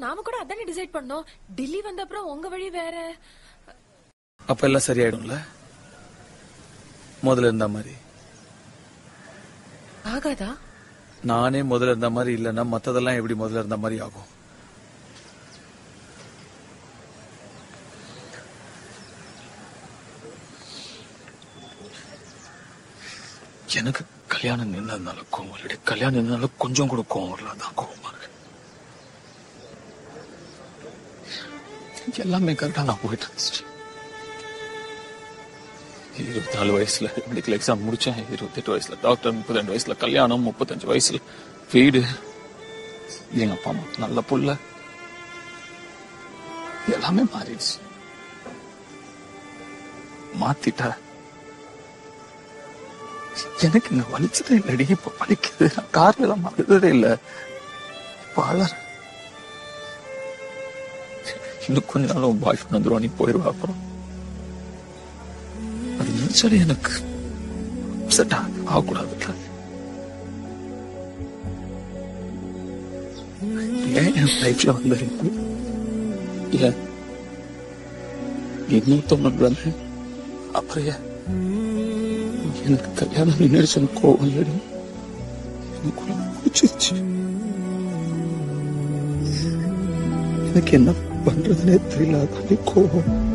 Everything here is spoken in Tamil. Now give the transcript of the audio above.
நாம கூட அதானே டிசைட் பண்ணோம். டெல்லி வந்த அப்புறம் உங்க வழி வேற. அப்ப எல்லாம் சரியாயிடும்ல? முதல்ல இருந்த மாதிரி ஆகாதா? நானே முதல்ல இருந்த மாதிரி இல்லன்னா மத்ததெல்லாம் எப்படி முதல்ல இருந்த மாதிரி ஆகும்? எனக்கு கல்யாணம் நின்னதுனால கோவம் இல்லை, கல்யாணம் நின்னதுனால கொஞ்சம் கூட கோவம் வரல, அதான் கோவமா இருக்கு. எல்லாமே கரெக்டா நான் போயிட்டு இருந்துச்சு. 24 வயசுல மெடிக்கல் எக்ஸாம் முடிச்சேன், 28 வயசுல டாக்டர், 32 வயசுல கல்யாணம், 35 வயசுல வீடு, எங்க அப்பா அம்மா நல்ல புள்ள, எல்லாமே மாறிடுச்சு. மாத்திட்டா எனக்கு இங்க வலிச்சதே இல்லடி, இப்ப வலிக்குது. நான் கார்ல எல்லாம் அழுததே இல்ல, இப்ப அழற. இன்னும் கொஞ்ச நாள் உன் பாய் ஃப்ரெண்ட் வந்துருவா, நீ போயிருவா. அப்புறம் அது நினைச்சாலே எனக்கு அப்செட் ஆகக்கூடாதுல்ல. ஏன் என் லைஃப்ல வந்திருக்கு இல்ல இன்னொருத்தவங்க, அப்புறம் எனக்கு கல்யாணம் நினைச்சு கோவம் இல்லடி, எனக்கு பிடிச்சிருச்சு. எனக்கு என்ன பண்றதுனே தெரியல, கோவம்.